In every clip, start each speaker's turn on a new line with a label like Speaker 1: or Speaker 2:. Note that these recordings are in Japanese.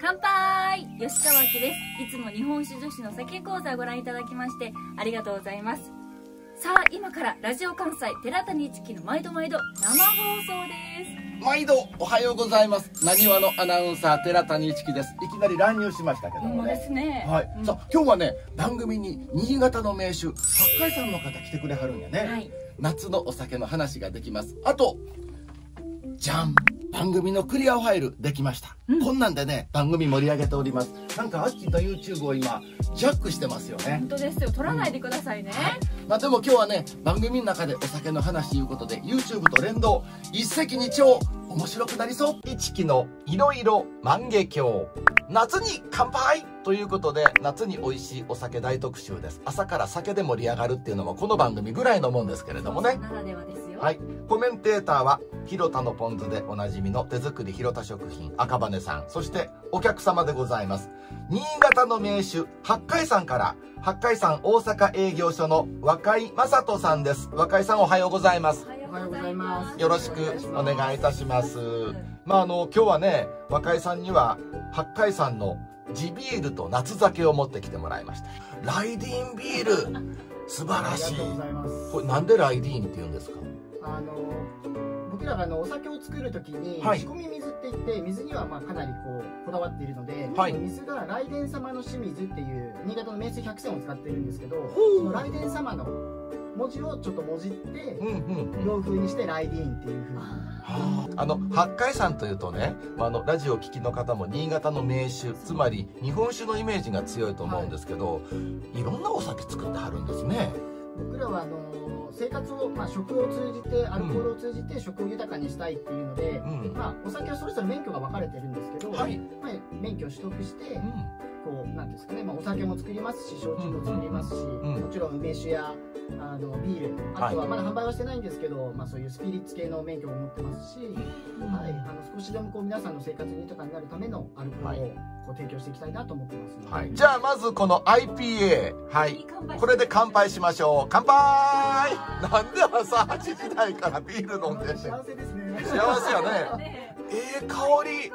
Speaker 1: 乾杯。吉川明です。いつも日本酒女子の酒講座をご覧いただきましてありがとうございます。さあ、今からラジオ関西寺谷一樹の毎度毎度生放送です。
Speaker 2: 毎度おはようございます。なにわのアナウンサー寺谷一樹です。いきなり乱入しましたけどもね。
Speaker 1: ですね。
Speaker 2: はい。さあ今日はね、番組に新潟の名手八海山の方来てくれはるんやね。
Speaker 1: はい。
Speaker 2: 夏のお酒の話ができます。あとじゃん、番組のクリアファイルできました、こんなんでね番組盛り上げております。なんかアッキーと YouTube を今ジャックしてますよね。
Speaker 1: 本当ですよ。取らないでくださいね。
Speaker 2: はい、まあでも今日はね、番組の中でお酒の話ということで YouTube と連動、一石二鳥、面白くなりそう。一木のいろいろ万華鏡、夏に乾杯ということで、夏に美味しいお酒大特集です。朝から酒で盛り上がるっていうのもこの番組ぐらいのもんですけれどもね。
Speaker 1: ならではですよ。
Speaker 2: はい、コメンテーターは広田のポン酢でおなじみの手作り広田食品赤羽さん、そしてお客様でございます、新潟の名手八海山から八海山大阪営業所の若井正人さんです。若井さん、おはようございます。
Speaker 3: おはようございます。
Speaker 2: よろしくお願いいたします。まあ今日はね、若井さんには八海山の地ビールと夏酒を持ってきてもらいました。ライディーンビール素晴らしい。
Speaker 3: ありがとうございます。
Speaker 2: これなんでライディーンって言うんですか？
Speaker 3: 僕らがお酒を作るときに、
Speaker 2: はい、
Speaker 3: 仕込み水って言って水にはかなりこだわっているので、はい、水が雷電様の清水っていう新潟の名水100選を使っているんですけど、その雷電様の文字をちょっともじって洋風にしてライディーンっていう風に。
Speaker 2: 八海山というとね、ラジオを聴きの方も新潟の名酒、つまり日本酒のイメージが強いと思うんですけど、はい、いろんなお酒作ってはるんですね。
Speaker 3: 僕らは生活を、食を通じてアルコールを通じて食を豊かにしたいっていうので、お酒はそれぞれ免許が分かれてるんですけど、はい、免許を取得して、こうなんですかね、お酒も作りますし焼酎も作りますし、もちろん梅酒やビール、あとはまだ販売はしてないんですけど、そういうスピリッツ系の免許も持ってますし、はい、少しでもこう皆さんの生活に豊かになるためのアルコールをこう提供していきたいなと思ってますので、
Speaker 2: はい、じゃあまずこの IPA、はい、これで乾杯しましょう。乾杯。なんで朝8時台からビール飲んでんねん。
Speaker 3: 幸せですね。
Speaker 2: 幸せやね。香り。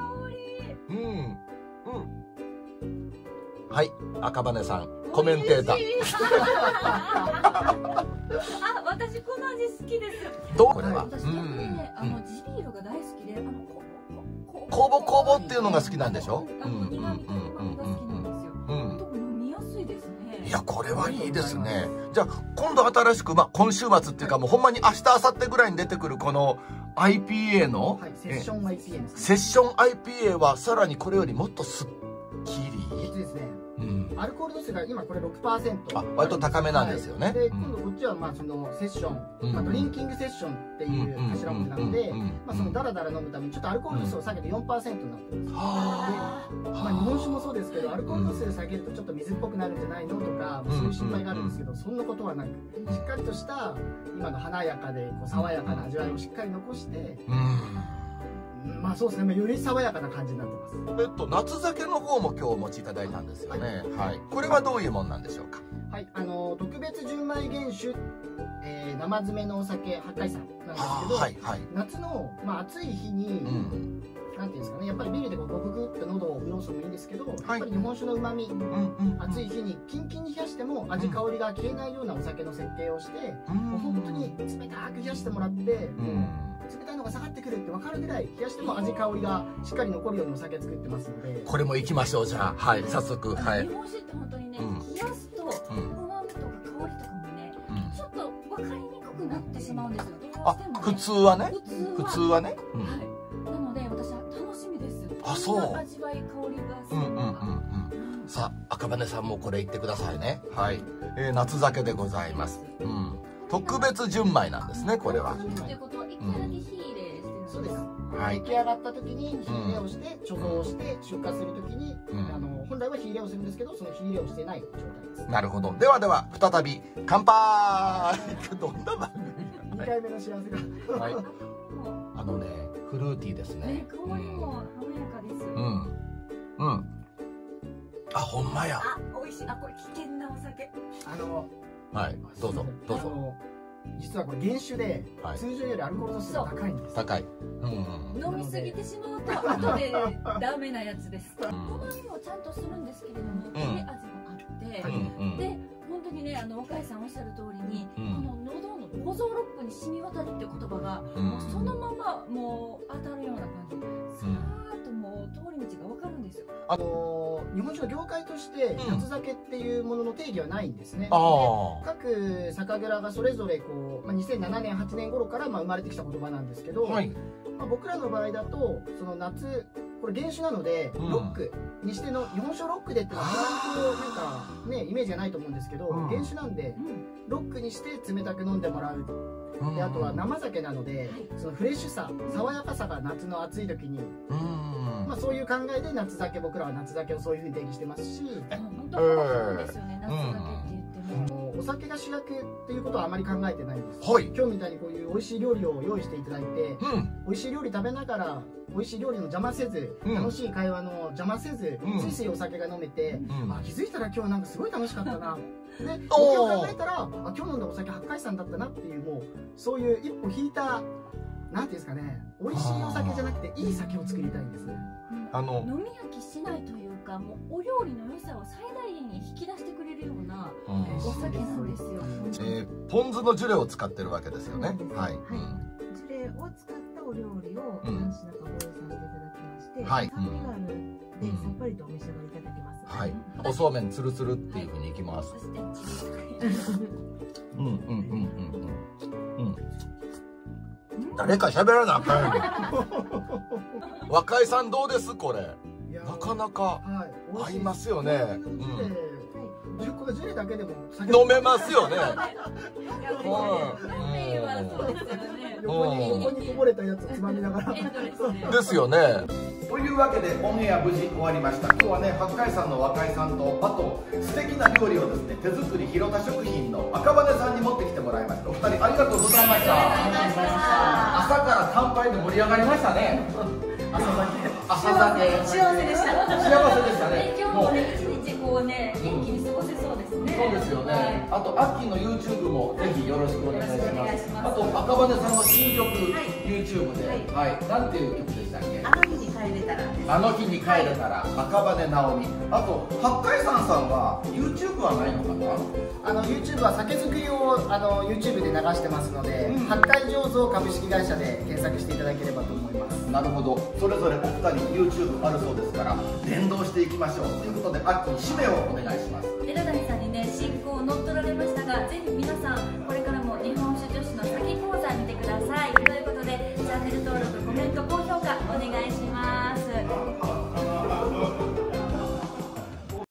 Speaker 2: はい、赤羽さんコメンテーター。
Speaker 1: 私この味好きです。
Speaker 2: どうこれは？
Speaker 1: 私逆にね、地ビールが大好きで、
Speaker 2: 酵母酵母っていうのが好きなんでしょ？
Speaker 1: 苦味とうまみが好きなんですよ。特に飲みやすいですね。い
Speaker 2: や、これはいいですね。じゃあ今度新しく今週末っていうかもうほんまに明日明後日ぐらいに出てくるこの IPA の、
Speaker 3: はい、セッション IPA ですね。
Speaker 2: セッション IPA はさらにこれよりもっとすっきり
Speaker 3: ですね。アルコール度数が今これ 6%。
Speaker 2: 割と高めなんですよね。
Speaker 3: で、今度こっちはそのセッション、ドリンキングセッションっていう頭文字なので、そのダラダラ飲むためにちょっとアルコール度数を下げて 4% になってます。で、日本酒もそうですけど、アルコール度数下げるとちょっと水っぽくなるんじゃないのとか、そういう心配があるんですけど、そんなことはなく、しっかりとした今の華やかでこう爽やかな味わいをしっかり残して、そうですね、より爽やかな感じになってます。
Speaker 2: 夏酒の方も今日お持ちいただいたんですよね。はい。これはどういうもんなんでしょうか。
Speaker 3: はい、特別純米原酒、生詰めのお酒八海山なんですけど、夏の暑い日に、なんていうんですかね、やっぱりビールでこうグググッと喉を潤すのもいいんですけど、やっぱり日本酒の旨味、暑い日にキンキンに冷やしても味香りが消えないようなお酒の設計をして、もう本当に冷たく冷やしてもらって、冷たいのが下がってくるって分かるぐらい冷やしても味香りがしっかり残るようにお酒作ってますので、
Speaker 2: これもいきましょう。じゃあ、はい、早速。はい。
Speaker 1: 日本酒って本当にね、冷やすと旨味とか香りとかもね、ちょっと分かりにくくなってしまうんですよ。
Speaker 2: 普通はね。普通はね。
Speaker 1: なので私は楽しみです。
Speaker 2: あ、そう。
Speaker 1: 味わい香りがする。
Speaker 2: さあ、赤羽さんもこれ言ってくださいね。はい。夏酒でございます。特別純米なんですね、これは。
Speaker 1: ということは一回だけ火入れしてるんです。
Speaker 3: そうです。出来上がった時に火入れをして貯蔵して出荷する時に、本来は火入れをするんですけど、その火入れをしてない状態です。
Speaker 2: なるほど。ではでは再び乾杯。どんな番組？
Speaker 3: 2 回目の幸せが。
Speaker 2: はい。フルーティーですね。
Speaker 1: 香りも華やかです。
Speaker 2: あ、ほんまや。
Speaker 1: 美味しい。これ危険なお酒。
Speaker 2: はい、どうぞどうぞ。
Speaker 3: 実はこれ原酒で通常よりアルコール度数が高いんです。
Speaker 2: 高い。
Speaker 1: 飲みすぎてしまうと後でダメなやつです。うまみもちゃんとするんですけれども、切れ味もあって、で本当にね、若井さんおっしゃる通りに、この喉の五臓六腑に染み渡るっていう言葉が、もうそのままもう当たるような感じで、さーっともう通り道が分かるんですよ。
Speaker 3: 日本酒の業界として夏酒っていうものの定義はないんですね。各酒蔵がそれぞれこう、2007年8年頃から生まれてきた言葉なんですけど、僕らの場合だとその夏、これ原酒なのでロックにしての日本酒ロックでっていうのはなんかねイメージがないと思うんですけど、原酒なんでロックにして冷たく飲んでもらう。であとは生酒なので、そのフレッシュさ、爽やかさが夏の暑い時に、そういう考えで夏酒、僕らは夏酒をそういうふうに定義してますし、
Speaker 1: 本当そうですよね、夏酒って言っても。
Speaker 3: お酒が主役っていうことはあまり考えてないんです。今日みたいにこういう美味しい料理を用意していただいて、美味しい料理食べながら美味しい料理の邪魔せず、楽しい会話の邪魔せず、ついついお酒が飲めて、気づいたら今日なんかすごい楽しかったな。で、僕を考えたら、今日飲んだお酒八海山だったなっていう、もうそういう一歩引いた、なんていうんですかね、美味しいお酒じゃなくていい酒を作りたいんですね。
Speaker 1: 飲み飽きしないというか、もうお料理の良さを最大限に引き出してくれるようなお酒なんですよ。
Speaker 2: ポン酢のジュレを使ってるわけですよね。はい。
Speaker 4: ジュレを使ったお料理を何品かご用意させていただきまして、酸味があるでさっぱりとお召し上がりいただけます。
Speaker 2: はい。おそうめんつるつるっていうふうにいきます。誰か喋らなあかん。若井さんどうですこれ？なかなか合いますよね。
Speaker 3: このジュレだけでも
Speaker 2: 飲めますよね。
Speaker 3: 横にこぼれたやつをつまみながら。
Speaker 2: ですよね。というわけでオンエア無事終わりました。今日はね、八海山の若井さんと、あと素敵な料理をですね、手作り広田食品の赤羽さんに持ってきてもらいました。お二人ありがとうございました。朝から乾杯で盛り上がりましたね。朝酒。
Speaker 1: 幸せでした。
Speaker 2: 幸せでしたね。
Speaker 1: 今日もね、一日こうね、元気に過ごせそうですね。
Speaker 2: そうですよね。あとアッキーの YouTube もぜひよろしくお願いします。あと赤羽さんの新曲 YouTube で、なんていう曲でしたっけ？
Speaker 4: あの日に帰れたら。
Speaker 2: あの日に帰れたら、赤羽直美。あと八海山さんは YouTube はないのかな
Speaker 3: ？YouTube は酒造りをYouTube で流してますので、八海醸造株式会社で検索していただければと思います。
Speaker 2: なるほど。それぞれお二人 YouTube あるそうですから、連動していきましょうということで、アッキーに締めをお願いします。
Speaker 1: 寺谷さんにね、進行を乗っ取られましたが、ぜひ皆さんこれからも日本酒女子の酒講座見てください。ということで、チャンネル登録、コメント、高評価お願いします。